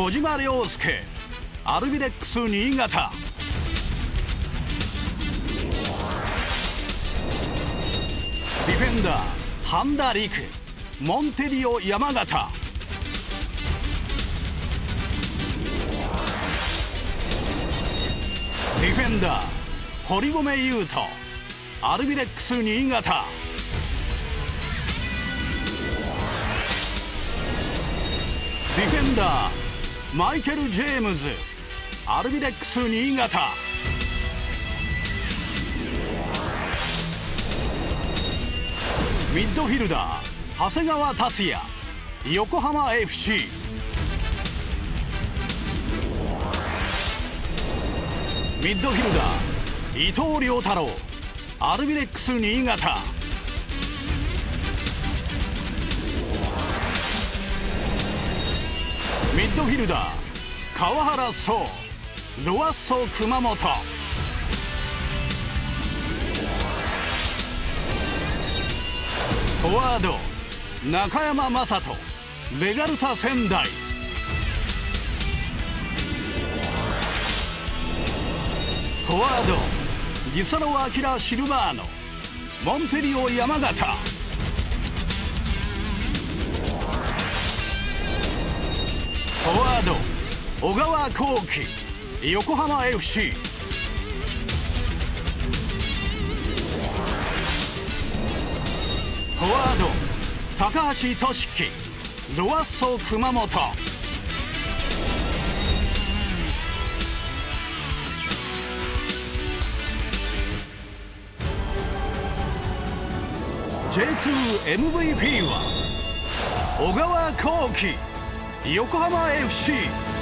小島良介アルビレックス新潟。ディフェンダー半田陸モンテディオ山形。ディフェンダー堀米雄斗アルビレックス新潟。ディフェンダーマイケル・ジェームズアルビレックス新潟。ミッドフィルダー長谷川達也横浜 FC。ミッドフィルダー伊藤涼太郎アルビレックス新潟。ミッドフィルダー川原壮ロアッソ熊本。フォワード中山雅人ベガルタ仙台。フォワードギサロアキラシルバーノモンテディオ山形。フォワード小川幸輝横浜 FC。フォワード高橋俊樹ロアッソ熊本。J2 MVP は小川幸輝横浜 FC。